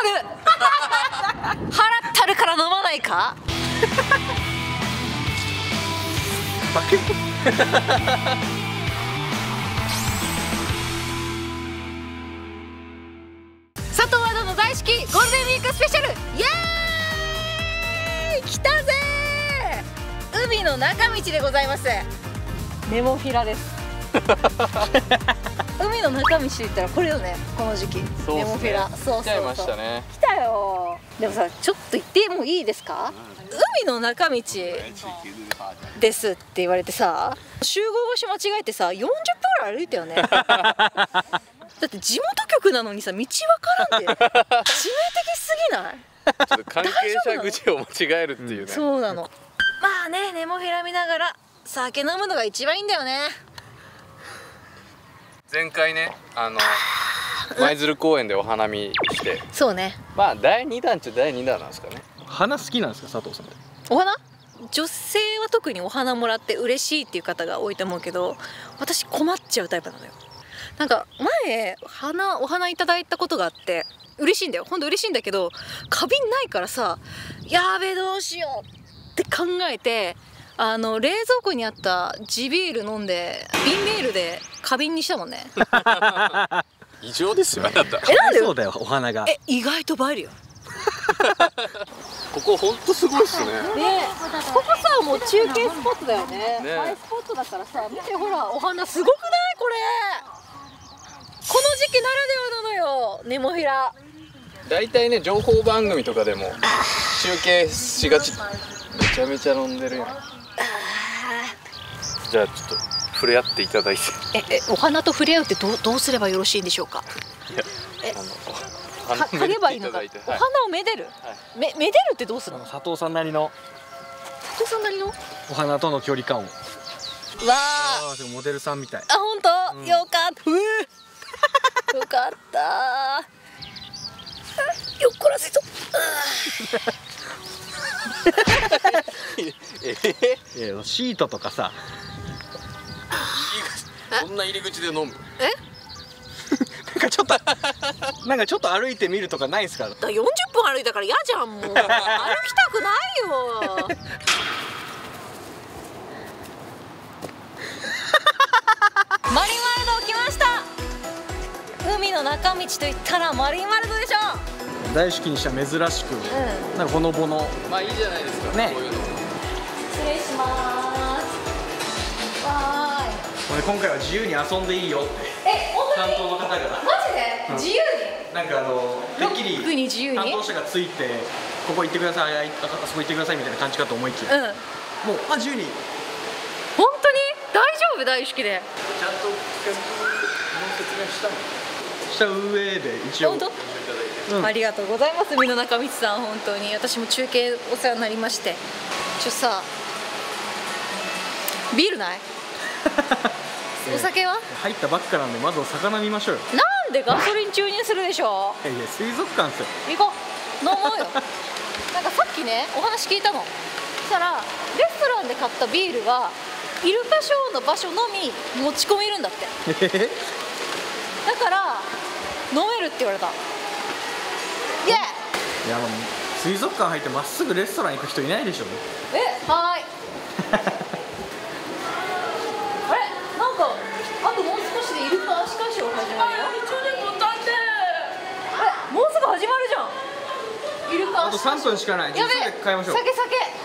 払ったるから飲まないか。佐藤アナの大好きゴールデンウィークスペシャル、イエーイ、来たぜー。海の中道でございます。ネモフィラです。海の中道と言ったらこれよね、この時期。 そうっすね、 ネモフィラ、そうそうそう、 来ちゃいましたね。 来たよ。でもさ、ちょっと行ってもいいですか。海の中道ですって言われてさ、集合場所間違えてさ、40分ぐらい歩いたよね。だって地元局なのにさ、道わからんで致命的すぎない？ ちょっと関係者口を間違えるっていうね。 そうなの。まあね、ネモフィラ見ながら酒飲むのが一番いいんだよね。 前回ね、舞鶴公園でお花見して、 そうね。 まあ第2弾っちゃ第2弾なんですかね。 花好きなんですか、佐藤さんって。 お花？女性は特にお花もらって嬉しいっていう方が多いと思うけど、私困っちゃうタイプなのよ。なんか前お花いただいたことがあって、嬉しいんだよ、ほんと嬉しいんだけど、花瓶ないからさ、やべどうしようって考えて、冷蔵庫にあった地ビール飲んで瓶ビールで花瓶にしたもんね。 異常ですよ、あなた。 なんで？ そうだよ、お花が。 意外と映えるよ。 ここほんとすごいっすね。 ね、ここさ、もう中継スポットだよね。映えスポットだからさ、見てほら、お花すごくないこれ。この時期ならではなのよ、ネモフィラ。 大体ね、情報番組とかでも中継しがち。めちゃめちゃ飲んでるやん。じゃあちょっと触れ合っていただいて。 お花と触れ合うってどうすればよろしいんでしょうか。嗅げばいいのか。お花をめでる。めでるってどうするの？ 佐藤さんなりの佐藤さんなりのお花との距離感を。 わあ、 モデルさんみたい。 あ、本当、よかった。よかった。よっこらせと。 シートとかさ。 そんな入り口で飲む？ なんかちょっと歩いてみるとかないんすか。 40分歩いたから嫌じゃん、もう。歩きたくないよ。マリンワールド来ました。海の中道といったらマリンワールドでしょ。 大好きにした珍しく、なんかほのぼの。 まあいいじゃないですかね。こういうの。 失礼します。わーい。 今回は自由に遊んでいいよって。担当の方が。 マジで？自由に？ なんかてっきり担当者がついて、ここ行ってください、あそこ行ってくださいみたいな感じかと思いきや、もう自由に。 本当に大丈夫？大好きで。 ちゃんと説明した上で一応。 本当？ありがとうございます、海の中道さん。本当に私も中継お世話になりまして。さ、ビールない？お酒は？ 入ったばっかなんで、まずお魚見ましょうよ。 なんでガソリン注入するでしょ。 いや、水族館っすよ。 行こう、飲もうよ。なんかさっきね、お話聞いたの。そしたらレストランで買ったビールはイルカショーの場所のみ持ち込めるんだって。だから飲めるって言われた。イエー。 いや、水族館入ってまっすぐレストラン行く人いないでしょ。 はーい。あれ、なんかあともう少しでイルカアシカショー始まるよ。もうすぐ始まるじゃん。イルカアシカショー。 あと3分しかない。 やべえ、 買いましょう。 酒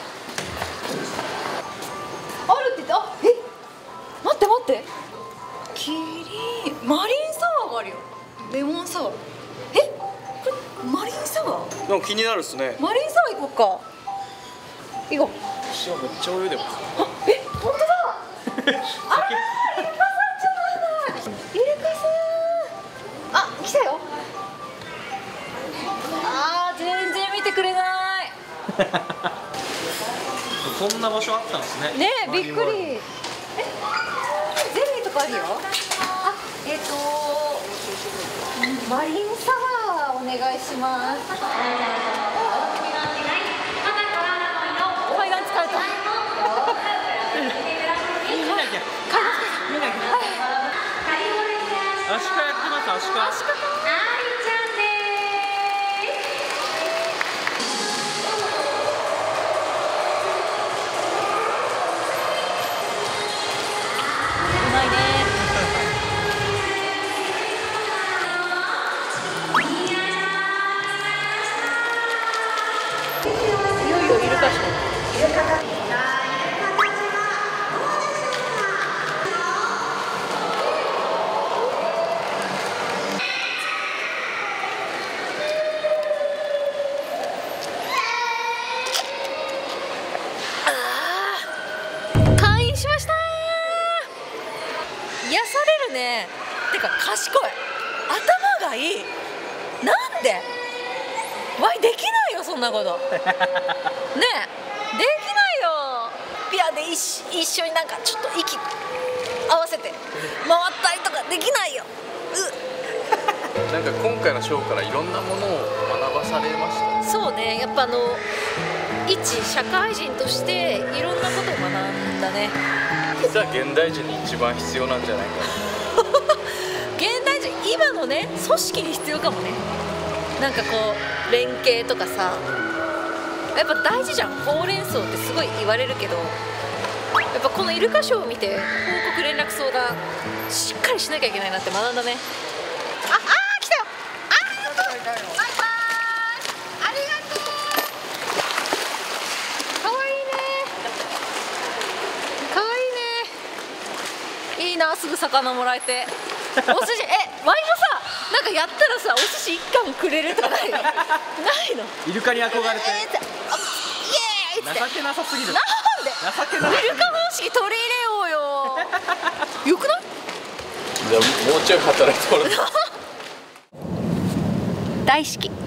あるって言って、待ってキリン、マリンサワーがあるよ。レモンサワー。これマリンサワー？ でも気になるっすね。 マリンサワー行こうか。行こう。 塩めっちゃ泳いでます。 本当だ。あらー、イルカさんじゃない。イルカさん。来たよ。全然見てくれない。 こんな場所あったんですね。 ねえ、びっくり。ゼリーとかあるよ。マリンサワーお願いします。階段疲れた。 アシカやってます。アシカ。 アシカか。 てか賢い、頭がいい。なんでわいできないよそんなことねえ、できないよ。ピアで一緒になんかちょっと息合わせて回ったりとかできないよ。 なんか今回のショーからいろんなものを学ばされました。 そうね、やっぱ一社会人としていろんなことを学んだね。 実は現代人に一番必要なんじゃないかな現代人今のね組織に必要かもね。なんかこう連携とかさ、やっぱ大事じゃん。ほうれん草ってすごい言われるけど、やっぱこのイルカショーを見て報告連絡相談しっかりしなきゃいけないなって学んだね。来たよ。ありがとう。バイバイ。ありがとう。かわいいね。かわいいね。いいな、すぐ魚もらえて。お寿司、ワイもさ、なんかやったらさ、お寿司一貫くれるとかないの？ないの？ イルカに憧れて。 イエーイって。 情けなさすぎる。 なんで？ 情けなさ。 イルカ方式取り入れようよ。よくない？ じゃあもうちょい働いてもらって大好き。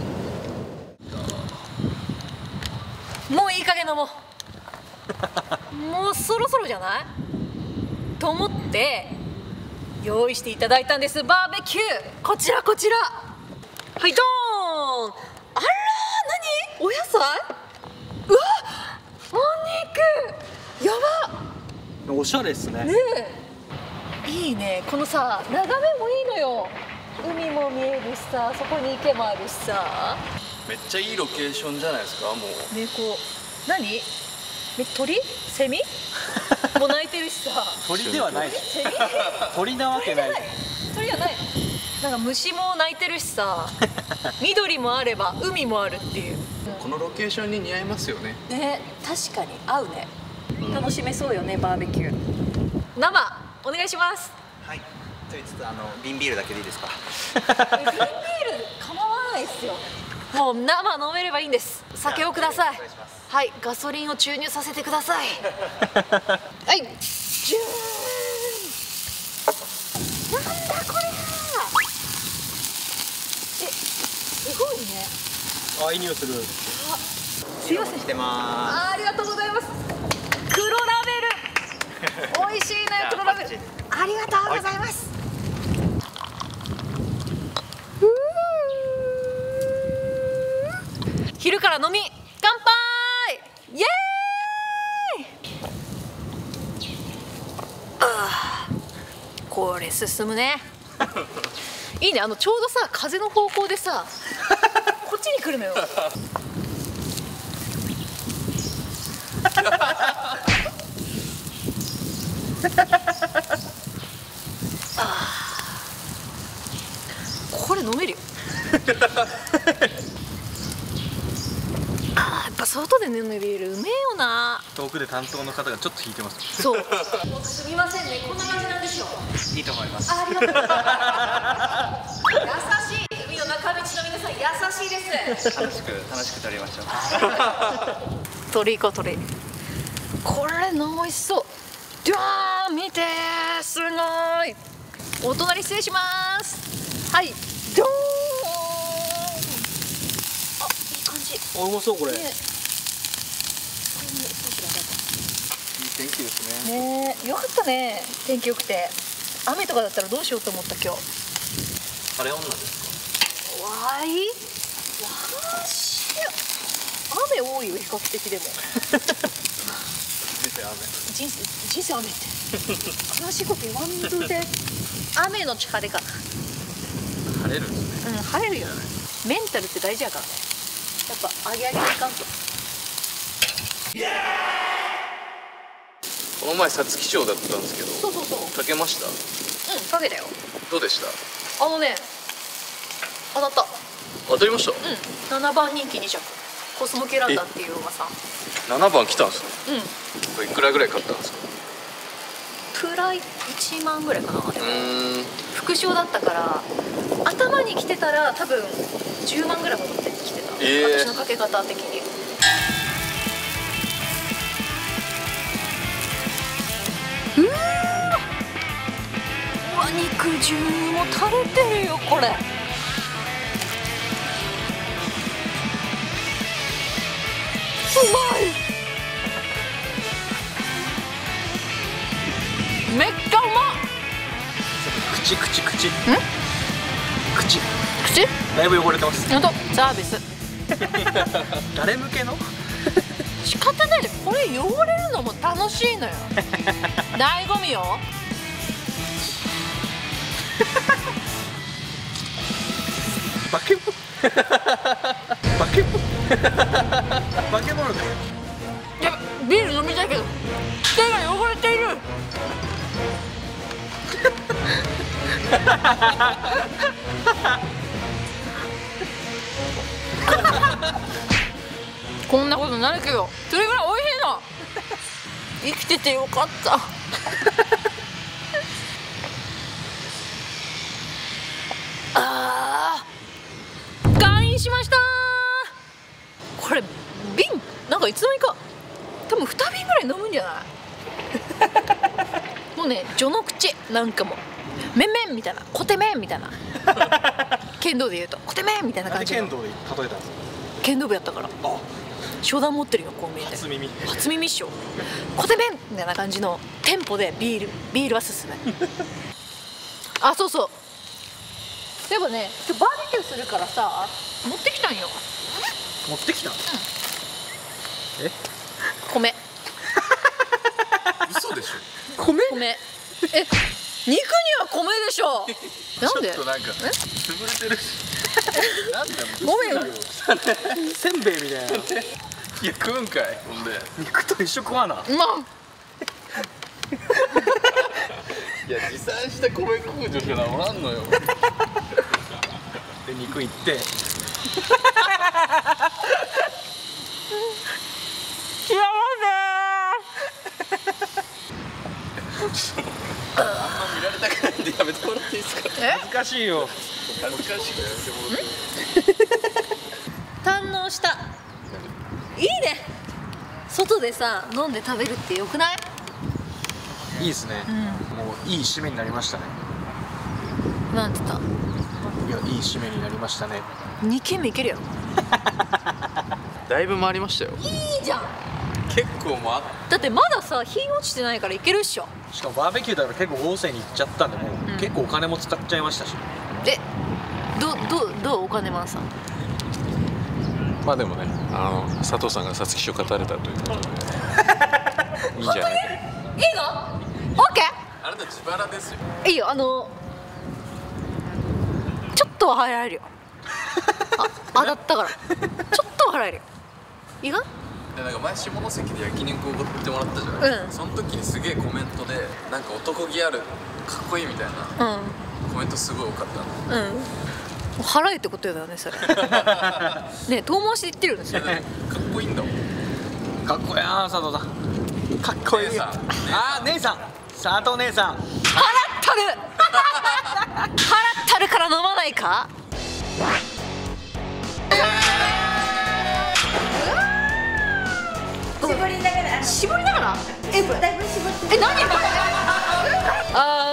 もういい加減飲もう。もうそろそろじゃないと思って用意していただいたんです。バーベキュー、こちらこちら。はいドーン。あら何、お野菜、うわお肉やば。 おしゃれですね。 ねえ、いいね。このさ眺めもいいのよ。海も見えるしさ、そこに池もあるしさ。 めっちゃいいロケーションじゃないですか。もうね、こう何鳥セミも鳴いてるしさ。 鳥ではない。 セミ鳥なわけない。 鳥じゃない。なんか虫も鳴いてるしさ緑もあれば海もあるっていう。 このロケーションに似合いますよね。 ね、確かに合うね。楽しめそうよね、バーベキュー。生お願いします。 はい。と言いつつ瓶ビールだけでいいですか。 瓶ビール構わないですよ。もう生飲めればいいんです。酒をください。はい、ガソリンを注入させてください。はい、ジューン。なんだこれは。すごいね。 あ、いい匂いする。 すいません。 してまありがとうございます。黒ラベル。美味しいね、黒ラベル。ありがとうございます。昼から飲み乾杯。イエーイ。これ進むね。いいね、ちょうどさ風の方向でさこっちに来るのよ。これ飲めるよ。やっぱ外で飲むビールうめえよな。 遠くで担当の方がちょっと引いてます。 そう。すみませんね、こんな感じなんですよ。 いいと思います。 ありがとうございます。優しい。海の中道の皆さん優しいです。 楽しく撮りましょう。 取り行こう取り。これ美味しそう。ドゥーン見てー、すごい。お隣失礼します。はい、ドゥーン。あ、いい感じ。 あ、うまそうこれ。 ね、 いい天気ですね。 ねえ、よかったね、天気良くて。雨とかだったらどうしようと思った今日。 晴れ女ですか。 わい。わし。雨多いよ、比較的でも。人生雨って。悲しいこと言わんとで。雨のち晴れか。 晴れるんですね。 うん、晴れるよ。メンタルって大事やからね。やっぱ上げいかんと。 この前皐月賞だったんですけど。 そうそうそう。 かけました。 うん、かけたよ。 どうでした。 当たった。 当たりました。 うん、7番人気2着コスモキュランダっていう馬さん。 7番来たんですか。 うん、 これいくらぐらい買ったんですか。 プライ1万ぐらいかな。でも副賞だったから頭に来てたら多分10万ぐらい戻ってきてた、私のかけ方的に。うわ肉汁にも垂れてるよこれ。うまい。めっちゃうまっ。 口口だいぶ汚れてます。 ほんとサービス誰向けの？ 仕方ないで、これ汚れるのも楽しいのよ醍醐味よ。 化け物だよ。 やばい、ビール飲みたいけど手が汚れているこんなことなるけどそれぐらい美味しいの。生きててよかったあー、退院しました。これ瓶なんかいつの間にか多分2瓶ぐらい飲むんじゃないもうね序の口なんかもめんめんみたいな、コテめんみたいな剣道で言うとコテめんみたいな感じの。 剣道で例えたんですか？ 剣道部やったから初段持ってるよこう見えて。初耳っしょ。コテめんみたいな感じのテンポでビールは進むあ、そうそう、でもね今日バーベキューするからさ持ってきたんよ。 持ってきた？ 米嘘でしょ。 米肉には米でしょなんでちょっとなんか潰れてるしなんだごめんよせんべいみたいな。 いや食うんかい。ほんで肉と一緒食わな。 まあいや持参した米食う女子はおらんのよ。 で肉いってあんま見られたくないんでやめてもらっていいですか。 恥ずかしいよ。 恥ずかしいからやめてもらって。 堪能した。いいね、外でさ飲んで食べるってよくない？ いいですね、もういい締めになりましたね。 なんて言った？ いや、いい締めになりましたね。 2軒目いけるやろ。 だいぶ回りましたよ。 いいじゃん。 結構だってまださ日落ちてないからいけるっしょ。 しかもバーベキューだから結構大勢に行っちゃったんで、もう、結構お金も使っちゃいましたし。 でどうお金マンさん。 まあでもね、佐藤さんが皐月賞勝たれたということでいいんじゃないか。 いいの？オッケー。 あなた自腹ですよ。 いいよ、ちょっとは払えるよ当たったからちょっとは払えるよ。いいか？ なんか前下関で焼肉をおごってもらったじゃないですか、その時にすげえコメントでなんか男気あるかっこいいみたいな、コメントすごい多かったの。 払えってことだよねそれね、遠回しで言ってるんですよ。 かっこいいんだもん。 かっこいいな佐藤さん。かっこいい。 姉さん姉さん佐藤姉さん。 払ったるから飲まないか。絞りながら。だいぶ絞って。何？